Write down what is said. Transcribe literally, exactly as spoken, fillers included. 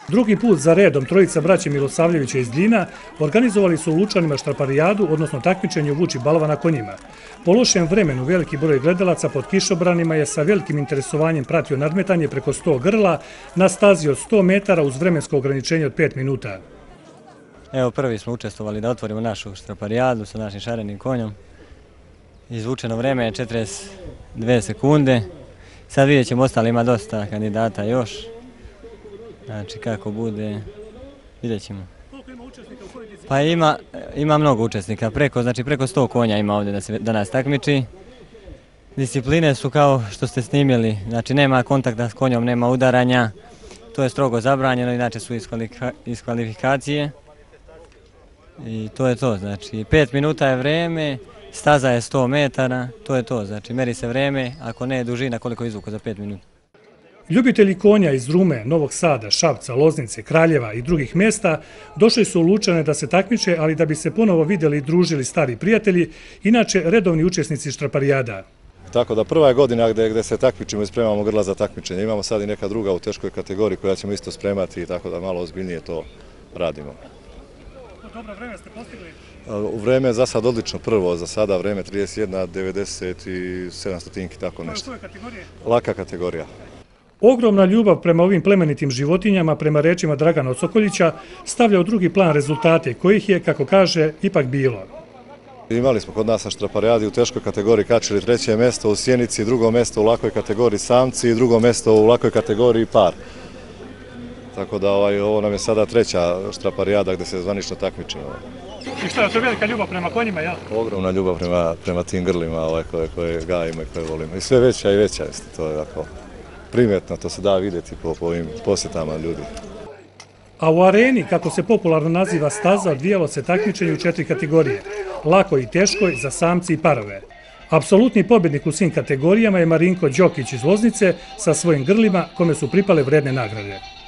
Drugi put za redom trojica braće Milosavljevića iz Dljina organizovali su u Lučanima štraparijadu, odnosno takmičenje u vuči balva na konjima. Po lošem vremenu veliki broj gledalaca pod kišobranima je sa velikim interesovanjem pratio nadmetanje preko sto grla na stazi od sto metara uz vremensko ograničenje od pet minuta. Evo, prvi smo učestvovali da otvorimo našu štraparijadu sa našim šarenim konjom. Izvučeno vreme je četrdeset dve sekunde. Sad vidjet ćemo, ostali ima dosta kandidata još. Znači kako bude, vidjet ćemo. Koliko ima učesnika u kojoj disciplini? Pa ima, ima mnogo učesnika, preko, znači preko sto konja ima ovdje da se da nas takmiči. Discipline su kao što ste snimili, znači nema kontakta s konjom, nema udaranja, to je strogo zabranjeno, inače su iskvalifikacije. I to je to, znači pet minuta je vreme, staza je sto metara, to je to, znači meri se vreme, ako ne dužina koliko je izvuko za pet minuta. Ljubitelji konja iz Rume, Novog Sada, Šapca, Loznice, Kraljeva i drugih mjesta došli su u Lučane da se takmiče, ali da bi se ponovo vidjeli i družili stari prijatelji, inače redovni učesnici štraparijada. Tako da prva je godina gdje se takmičimo i spremamo grla za takmičenje. Imamo sad i neka druga u teškoj kategoriji koja ćemo isto spremati, tako da malo ozbiljnije to radimo. Dobro vreme ste postigli? Vreme je za sad odlično, prvo za sada vreme trideset jedna devedeset sedam stotinki, tako nešto. Koje kategorije? Laka kategorija. Ogromna ljubav prema ovim plemenitim životinjama, prema rečima Dragana Osokoljića, stavlja u drugi plan rezultate kojih je, kako kaže, ipak bilo. Imali smo kod nas na štraparijadi u teškoj kategoriji kačili treće mjesto u sjenici, drugo mjesto u lakoj kategoriji samci i drugo mjesto u lakoj kategoriji par. Tako da ovaj, ovo nam je sada treća štraparijada gdje se zvanično takmičimo. I što je to velika ljubav prema konjima, jel? Ogromna ljubav prema, prema tim grlima ovaj, koje, koje gajimo i koje volimo. I sve veća i veća, to je jako primjetno, to se da vidjeti po, po ovim posjetama ljudi. A u areni, kako se popularno naziva staza, odvijalo se takmičenje u četiri kategorije, lakoj i teškoj, za samci i parove. Apsolutni pobjednik u svim kategorijama je Marinko Đokić iz Loznice sa svojim grlima kome su pripale vredne nagrade.